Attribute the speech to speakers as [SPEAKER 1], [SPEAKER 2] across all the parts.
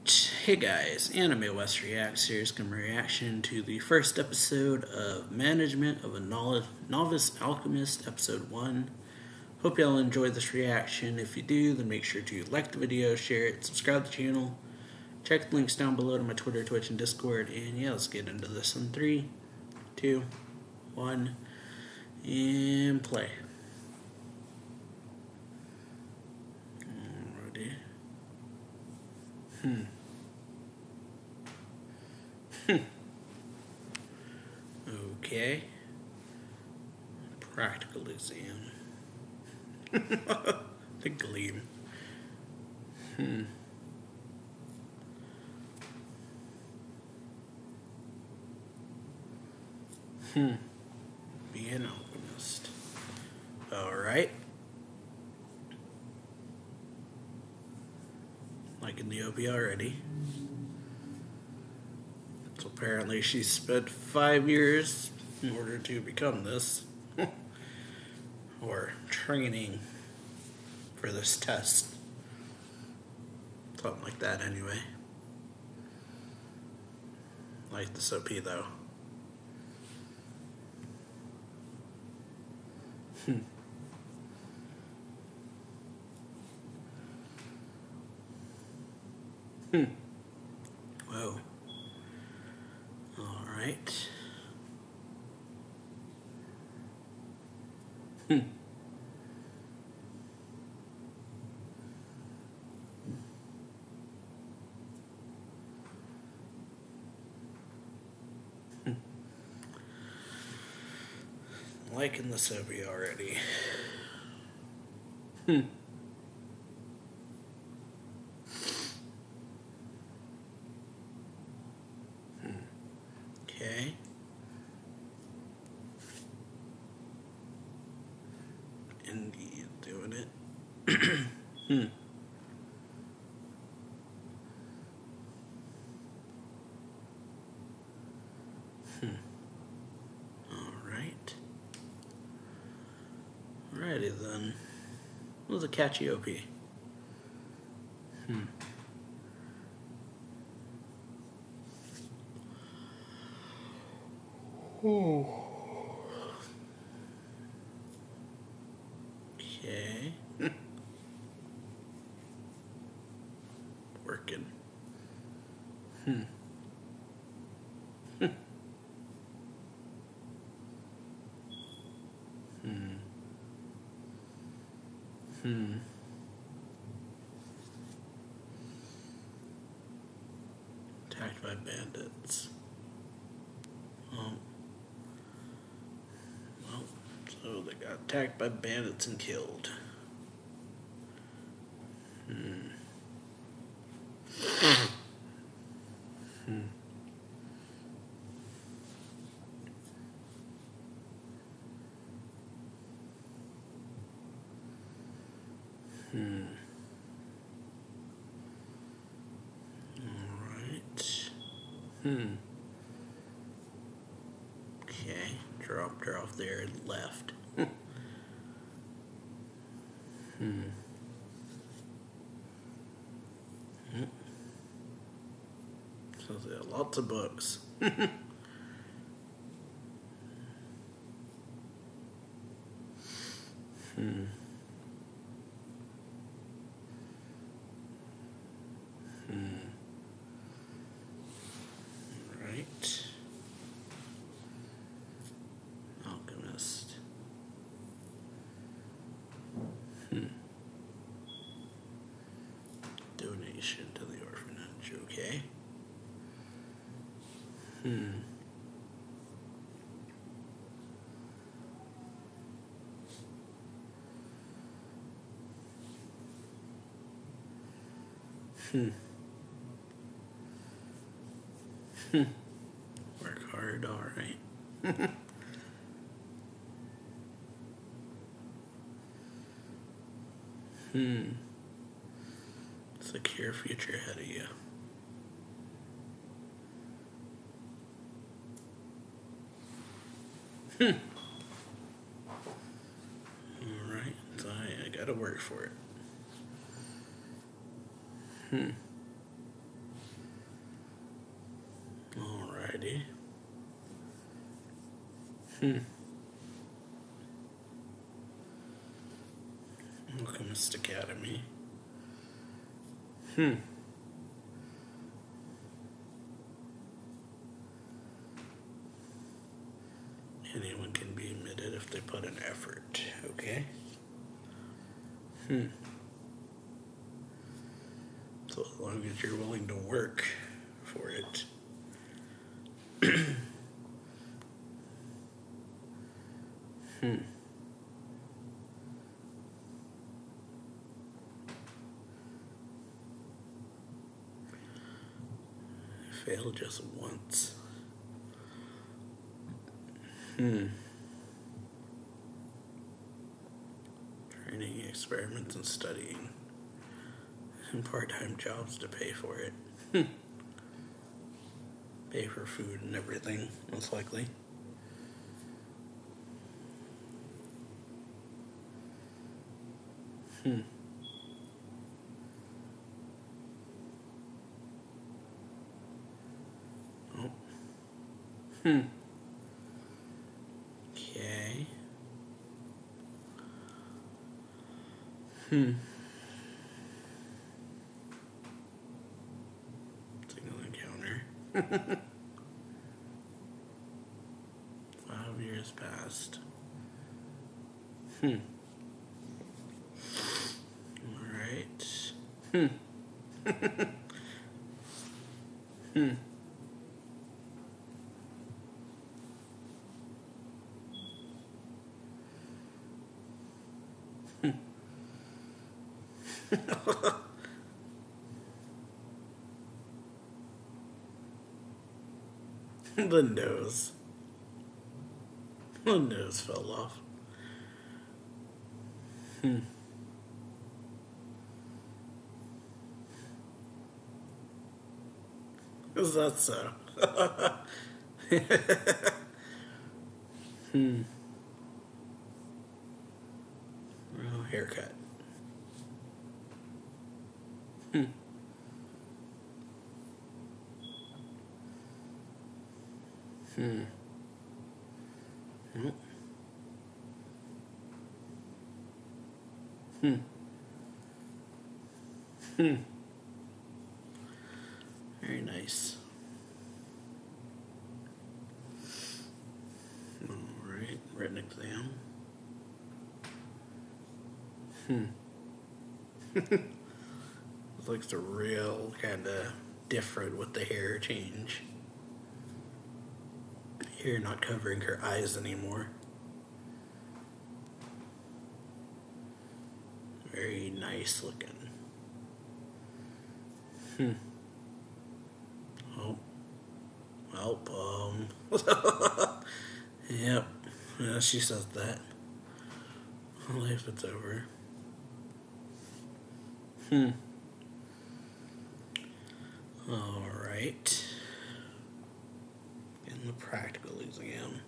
[SPEAKER 1] Alright, hey guys, AnimeWestReacts here is coming reaction to the first episode of Management of a Novice Alchemist, Episode 1. Hope y'all enjoyed this reaction. If you do, then make sure to like the video, share it, subscribe to the channel, check the links down below to my Twitter, Twitch, and Discord, and yeah, let's get into this in 3, 2, 1, and play. Okay. Practical exam. The gleam. Be an alchemist. Alright. Liking the OP already. So apparently she spent 5 years in order to become this. Or training for this test. Something like that anyway. Like this OP though. Whoa. All right. Liking the Soapy already. Okay. Indeed, doing it. Alright. Alrighty then. It was a catchy OP. Okay. Working. Attacked by bandits. Well, so they got attacked by bandits and killed. Okay, dropped her off there and left. So there are lots of books. Right. Alchemist. Donation to the orphanage, okay. Work hard, alright. Secure future ahead of you. Alright, so I gotta work for it. Alrighty. Alchemist Academy. Anyone can be admitted if they put an effort. Okay. So as long as you're willing to work for it. Failed just once. Training, experiments, and studying. And part-time jobs to pay for it. Pay for food and everything, most likely. Okay. Single encounter. 5 years passed. Alright. The nose. The nose fell off. Is that so? Well, haircut. Very nice. Alright, written exam. Looks real kind of different with the hair change. Hair not covering her eyes anymore. Very nice looking. Oh. Well, yep. Yeah, she says that. Life it's over. Alright. In the practical exam.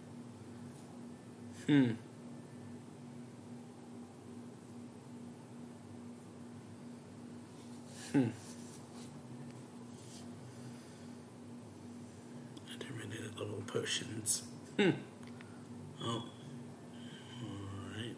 [SPEAKER 1] Intermediate level potions. Oh. Alright.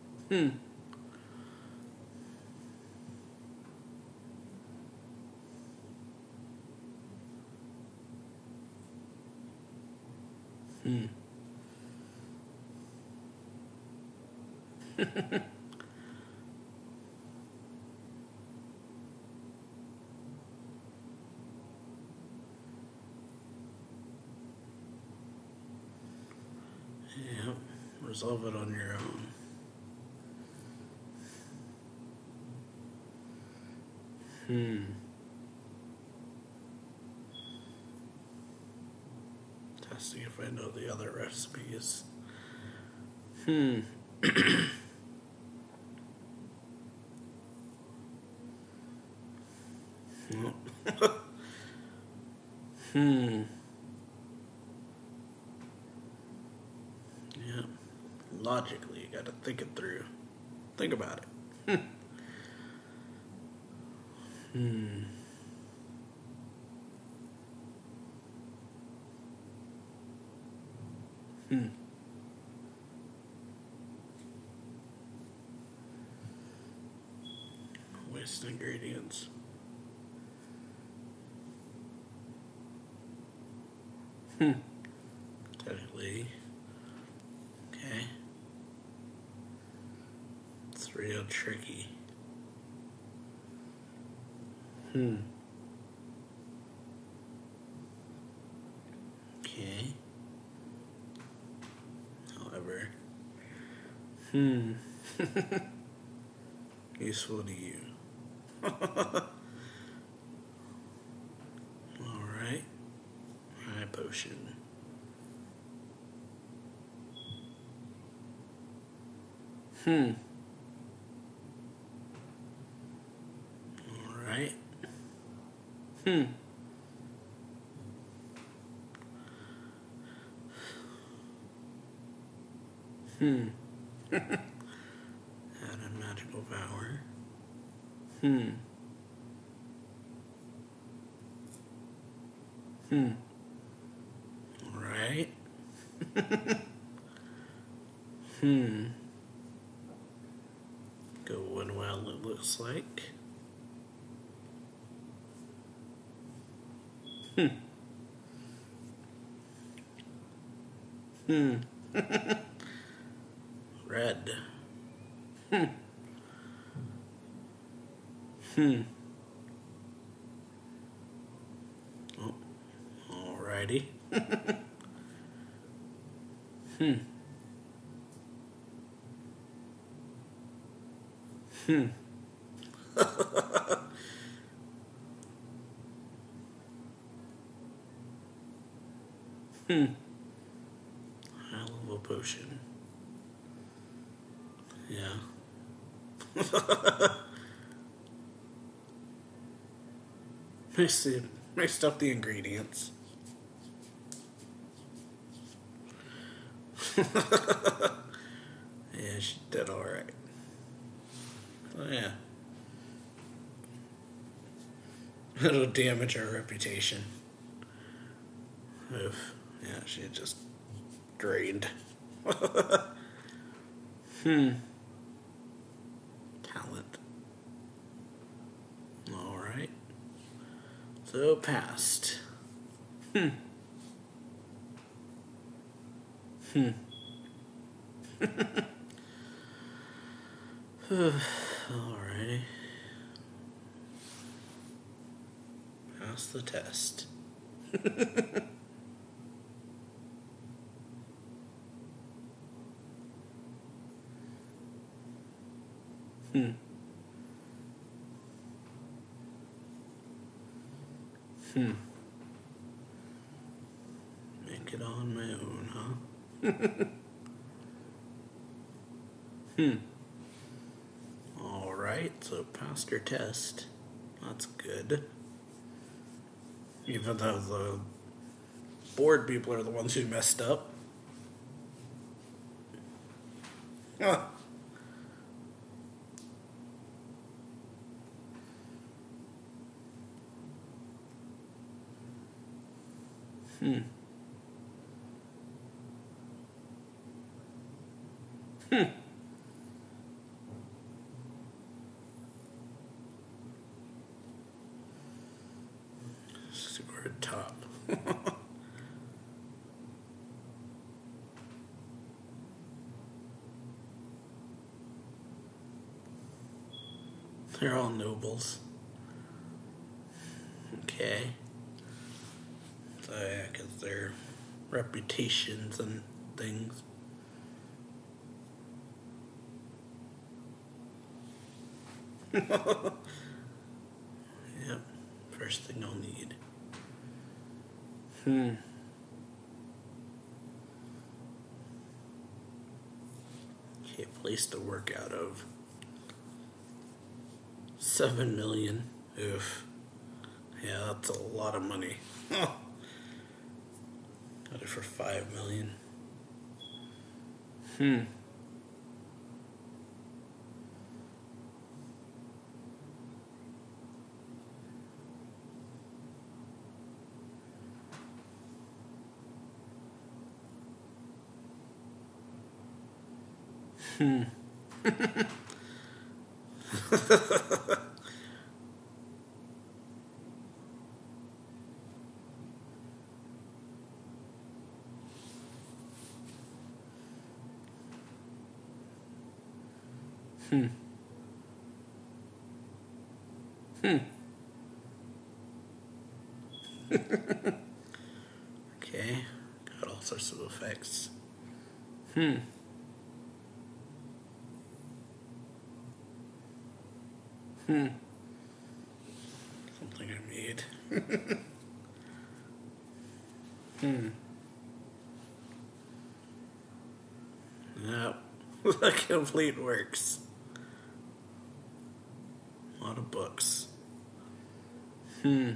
[SPEAKER 1] Yeah, resolve it on your own. Testing if I know the other recipes. Yeah. Logically, you gotta think it through. Think about it. Hmm. Waste ingredients. Technically. Okay. It's real tricky. Okay. However. Useful to you. Alright. Eye potion. Alright. Add a magical power. Alright. Going well, it looks like. Red. Oh, alrighty. High level potion. Yeah. Mixed up the ingredients. Yeah, she did alright. Oh, yeah. It'll damage her reputation. Oof. Yeah, she just drained. Talent. Alright. So, passed. Alrighty. Pass the test. Make it on my own, huh? Alright, so passed her test. That's good. Even though the board people are the ones who messed up. Huh. Scored top. They're all nobles. Okay. So yeah, because their reputations and things. Yep. First thing I'll need. Okay, place to work out of. 7 million. Oof. Yeah, that's a lot of money. Got it for 5 million. Hmm. Hmm. Hmm. Okay. Got all sorts of effects. Hmm. Hmm. Something I made. Hmm. Yep. The complete works. A lot of books. Hmm.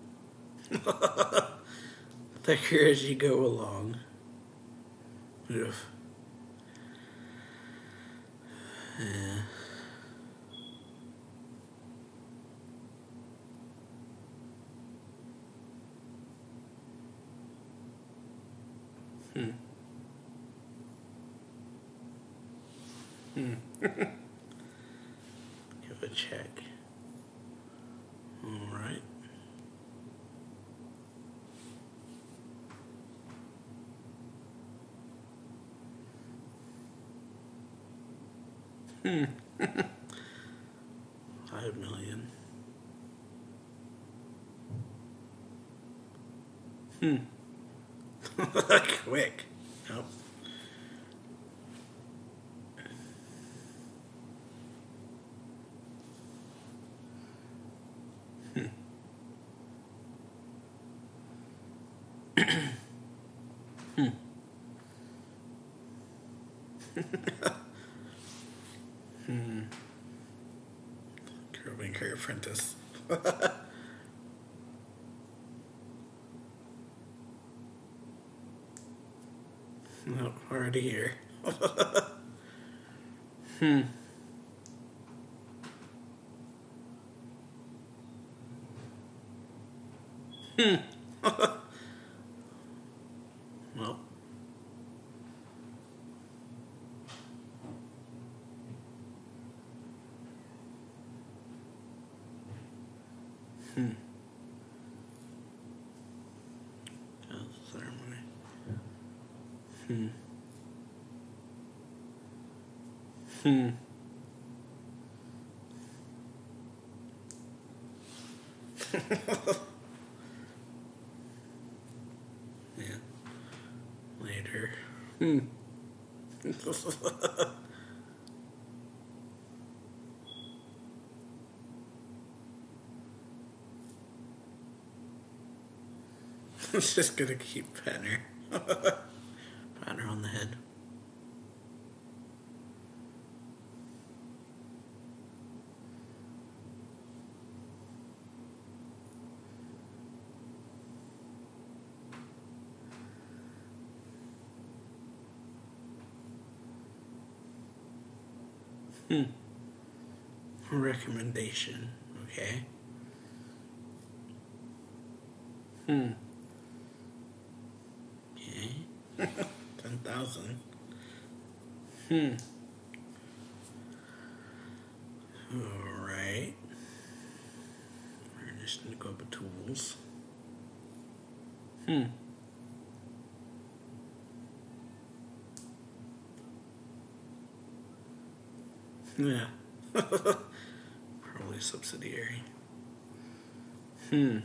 [SPEAKER 1] Thicker as you go along. Oof. Yeah. Hmm. Hmm. Give a check. All right. Hmm. 5 million. Hmm. Quick. Nope. Hmm. Hmm. Hmm. Curving Career Apprentice. Nope, already here. Hmm. Hmm. Well. Hmm. Ceremony. Hmm. Hmm. Yeah. Later. Hmm. It's just gonna keep patting her. Patting her on the head. Hmm. Recommendation. Okay. Hmm. Okay. 10,000. Hmm. Alright. We're just gonna go up to tools. Hmm. Yeah. Probably subsidiary. Hmm.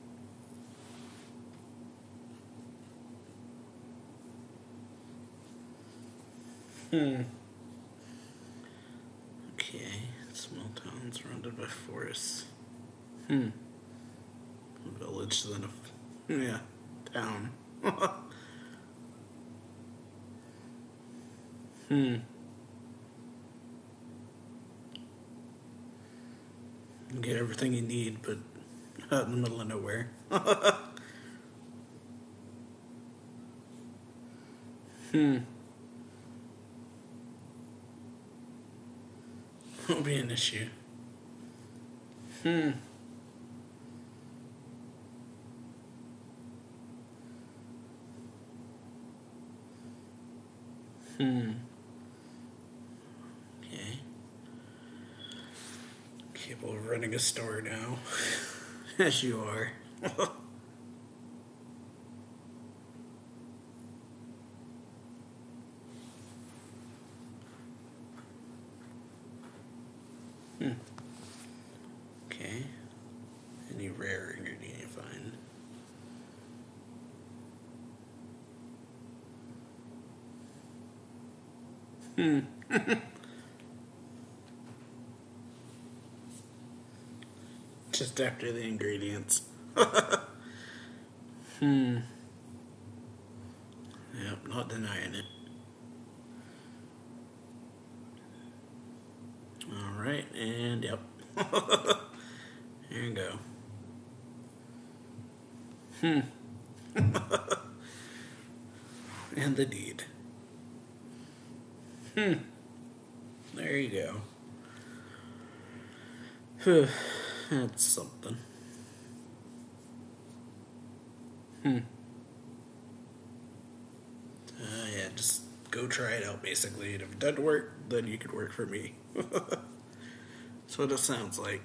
[SPEAKER 1] Hmm. Okay. Small town surrounded by forests. Hmm. A village, then a yeah, town. Hmm. You get everything you need, but out in the middle of nowhere. Hmm. Won't be an issue. Hmm. Hmm. capable of running a store now. As you are. Okay. Any rare ingredient you find? Just after the ingredients. Yep, not denying it. Alright, and yep. Here you go. And the deed. There you go. That's something. Yeah, just go try it out, basically. And if it doesn't work, then you could work for me. That's what it sounds like.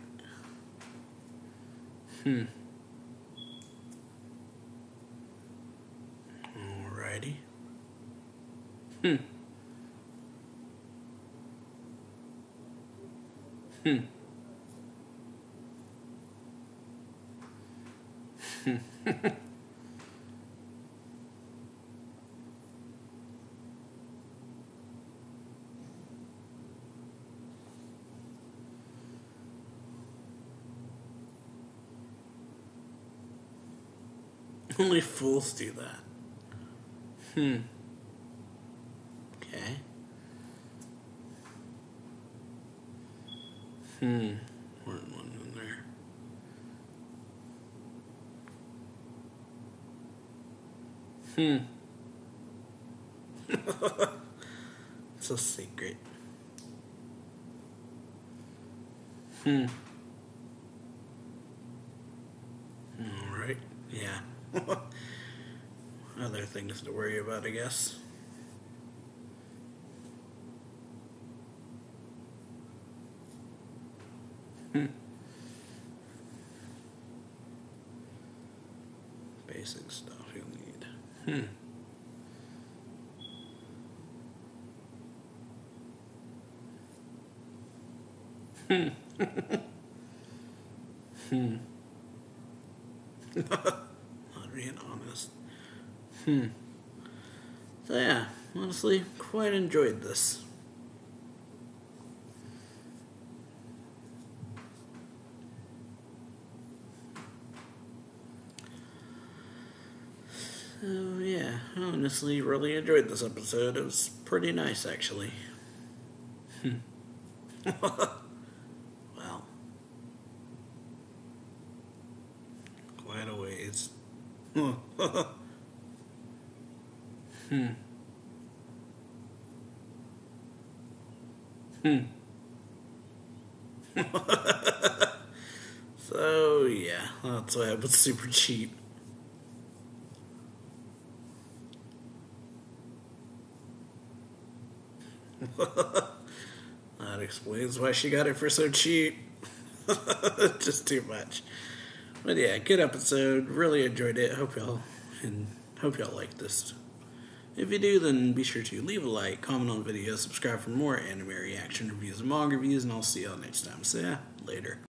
[SPEAKER 1] Alrighty. Only fools do that. Okay. Weren't one in there. It's a secret. Alright. Yeah. Other things to worry about, I guess. Basic stuff you'll need. Not being honest. So yeah, honestly, quite enjoyed this. So yeah, honestly, really enjoyed this episode. It was pretty nice, actually. Well, quite a ways. So yeah, that's why it was super cheap. That explains why she got it for so cheap. Just too much. But yeah, good episode. Really enjoyed it. Hope y'all liked this. If you do, then be sure to leave a like, comment on the video, subscribe for more anime reaction reviews and manga reviews, and I'll see y'all next time. So yeah, later.